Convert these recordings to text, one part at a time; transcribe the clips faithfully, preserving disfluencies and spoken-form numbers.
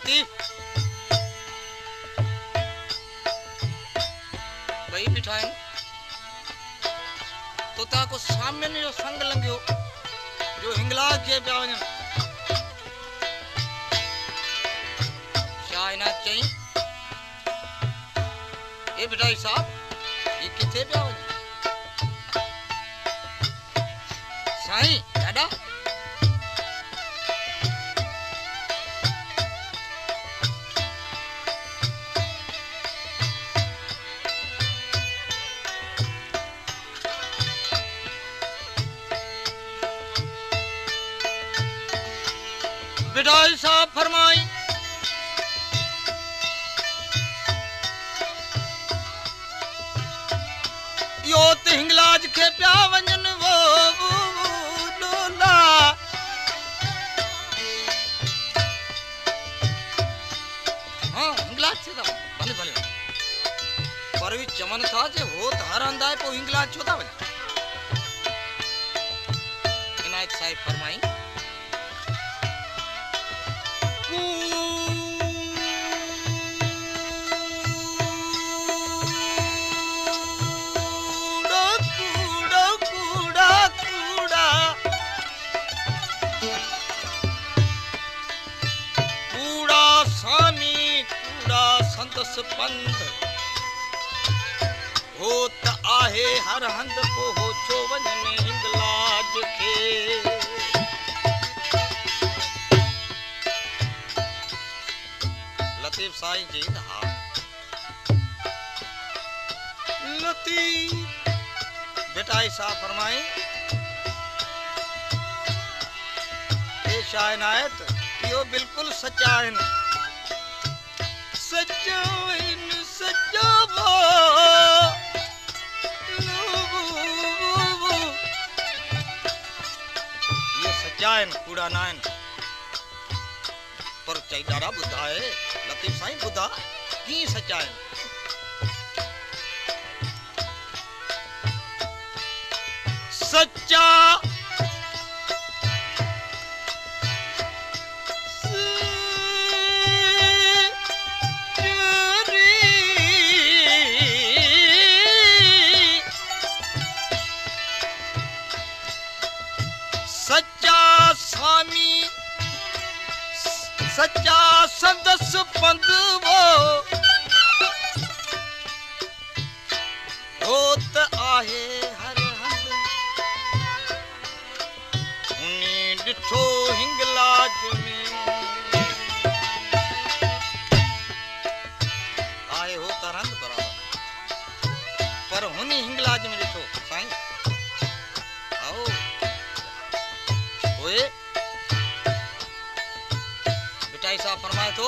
लतीफ भाई बिठाए तो ताको सामने जो संग लंगियो जो हिंगलाज के पिया वञनि छा इनायत चई ए बिठाई साहब ये किथे पिया वञनि साईं ॾाढा बिठाई साहब फरमाई यो त हिंगलाज के पिया वञनि वो लोला हाँ हिंगलाज से था भले भले पर भी चमन था जे हो त हर हंदा है पो हिंगलाज छो था वञे इनायत साहिब फरमाई पंथ हो त आहे हर हंध को हो छो वञने हिंगलाज के लतीफ साईं जी हा लतीफ बेटा ऐसा फरमाई ए शाह इनायत यो बिल्कुल सच्चा है सच्चाइन सच्चावो ये सच्चाइन कूड़ा नाइन पर चई ॾाढा ॿुधा है लतीफ साईं ॿुधा की सच्चाइन सच्चा सच्चा संदस पंध वो होत आहे हर हंध उनी ॾिठो हिंगलाज में आहे हो त हंध बराबर पर हुनी हिंगलाज में ॾिठो साईं आओ ओए ऐसा फरमाए तो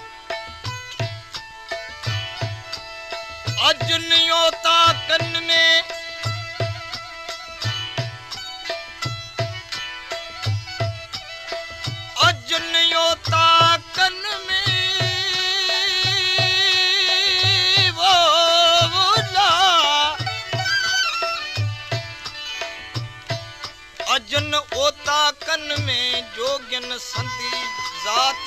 अजनियो ताकन में अजनियो ताकन में वो बोला अजन ओ ताकन में जोगन संती जात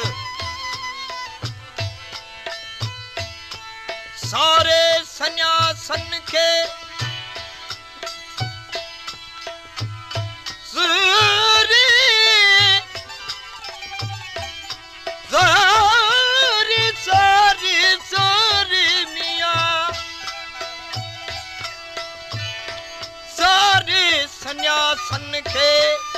सारे सन्यासन के सूरी सारी सारी सारी मियाँ सारे सन्यासन के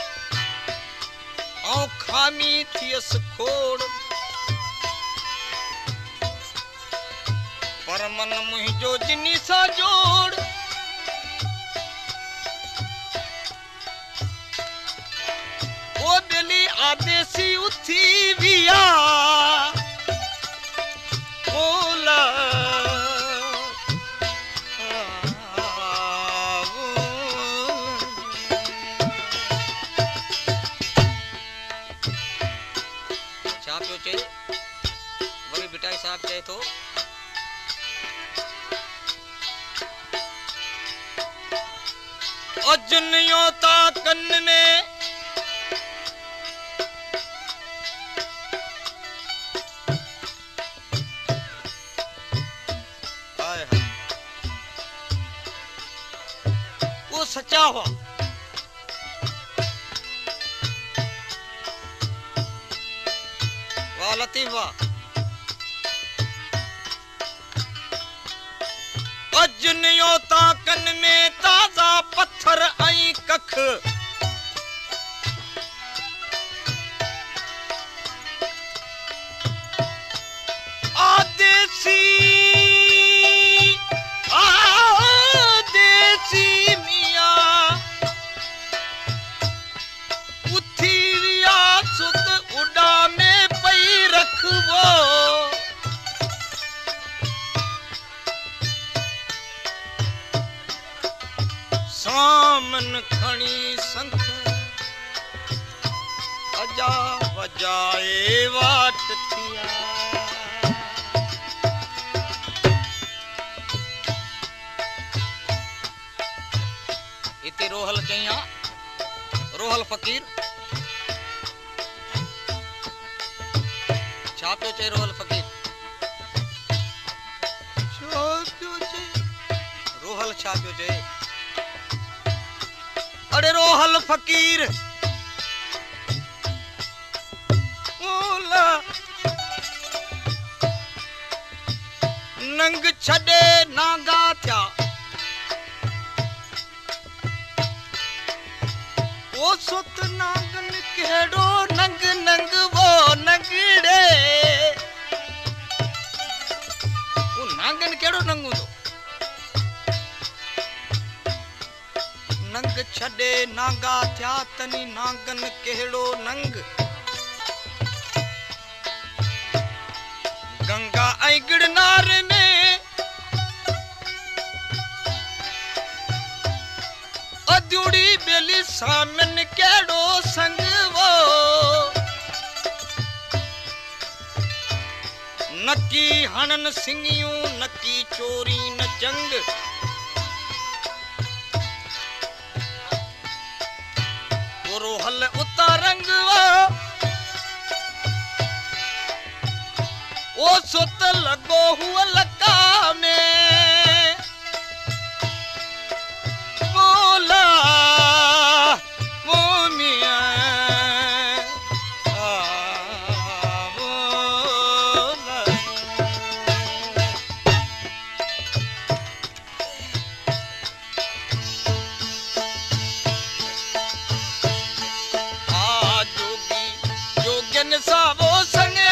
औ खामी थियस खोड़ पर मन मुहिंजो जिनी सा जोड़ ओ दिली आदेसी उथी विया बोला छा पियो चए वरी बिटाई साहब चए तो अजनियो ताकन में सच्चा हुआ। वाह लतीफ वाह। अजनियो ताकन में ताज़ा पत्थर आई कख आदेसी आदेसी मियां उठी रिया सुत उड़ा में पई रखवो सामन खणी संख अजा वजाए वाट थिया। इते रोहल चईया रोहल फ़कीर छा पियो चए रोहल फ़कीर छा पियो चए रोहल छा पियो चए अरे रोहल फ़कीर ओला नंग छड़े नागा थिया ओ सुत नागन केड़ो नंग नंग वो नंगड़े ओ नागन केड़ो नंगू तो नंग छड़े नागा थिया तनी नागन केड़ो नंग गंगा आई गिरनार में अद्युड़ी बेली सामन केड़ो संग वो नकी हणन सिंगियूं नकी चोरी न जंग रोहल उतारंग वो ओ सुत लगो हुआ लका में बोला वो मियां आ बोला आ जोगी जोगन सा वो संगे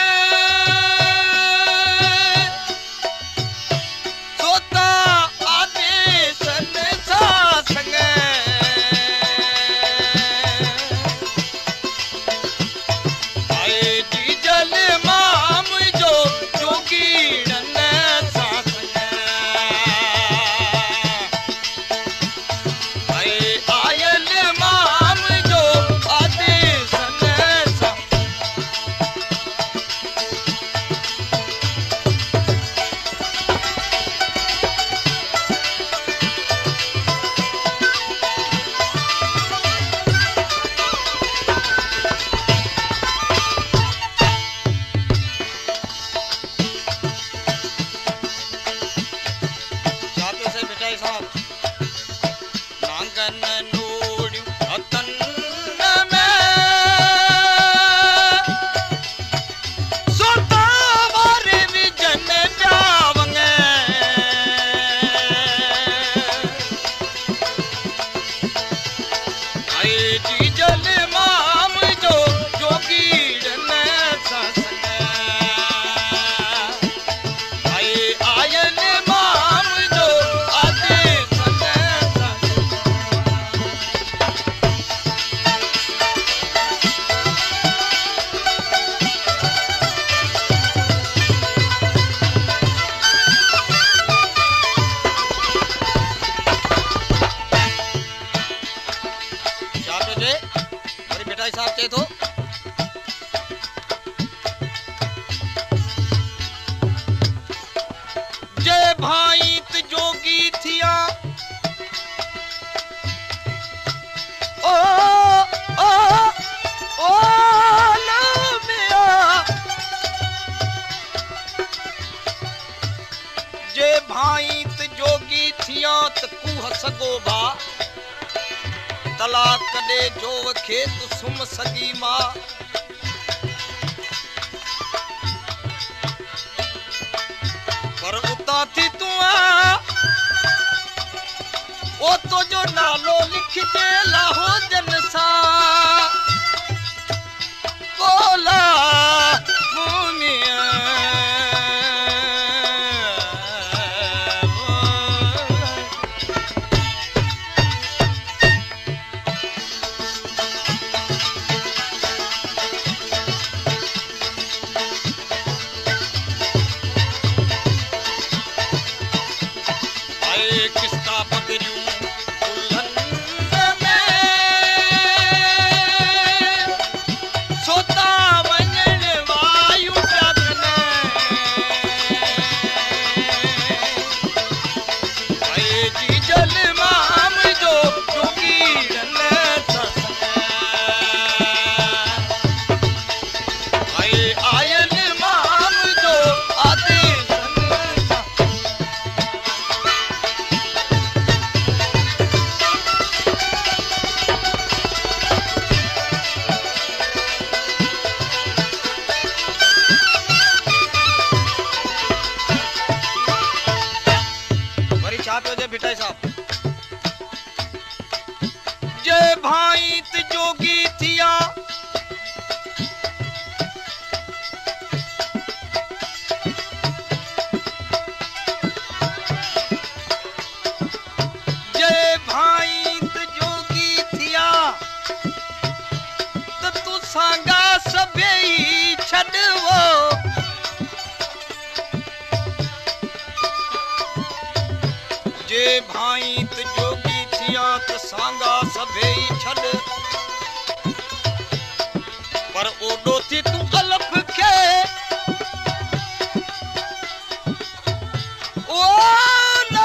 भाई त जोगी थिया त कुह सगो भा तलाक कॾे जो खेत सुम सगी मां पर उतां थी तूं ओ तो जो नालो लिखजे लाहो जन सां बोला भूमिया जय भाई त जोगी थिया जय भाई त जोगी थिया त तू सांगा सभई छॾवो जय भाई त जोगी थिया त सांगा सभई छॾ पर ओॾो थी तूं अलफ खे ओ ना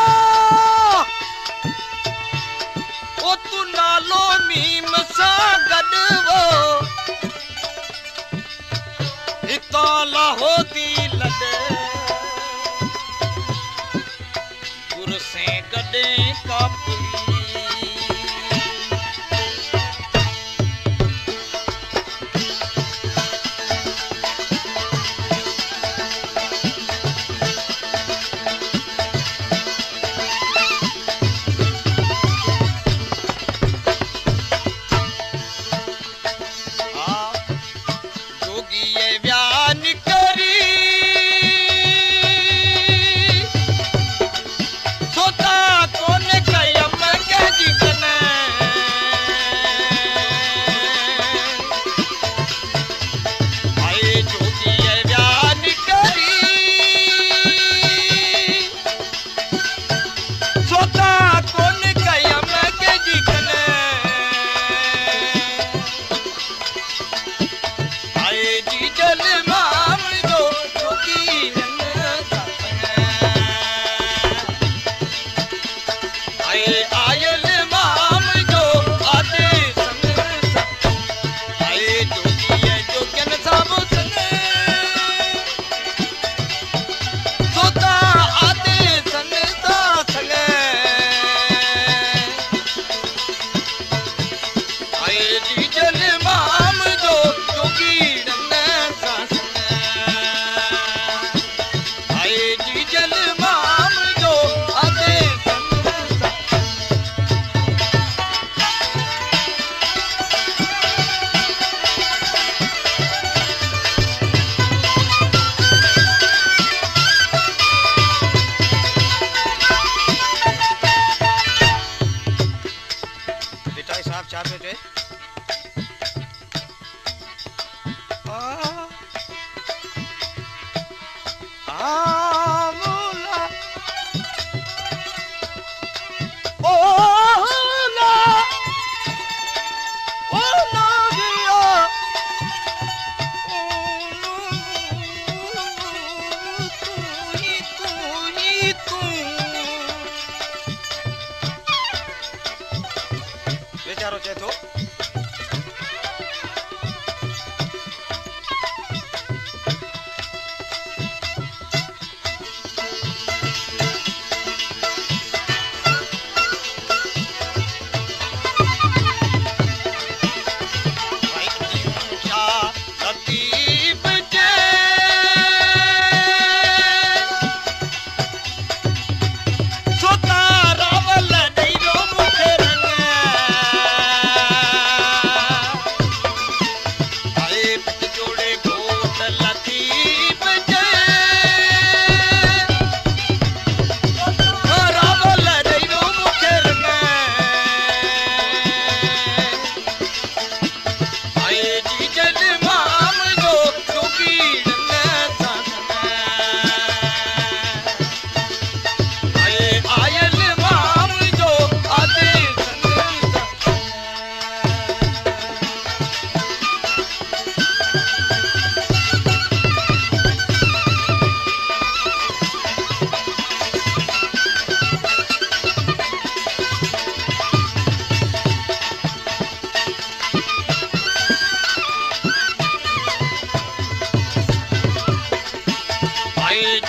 ओ तू नालो मीम सां गॾु हितां लाहो थी लॾ से गडे कापली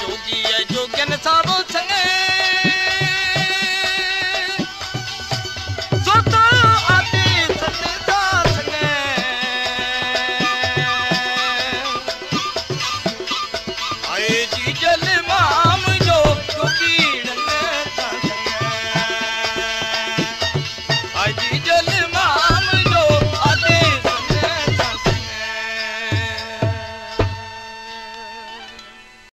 भौजी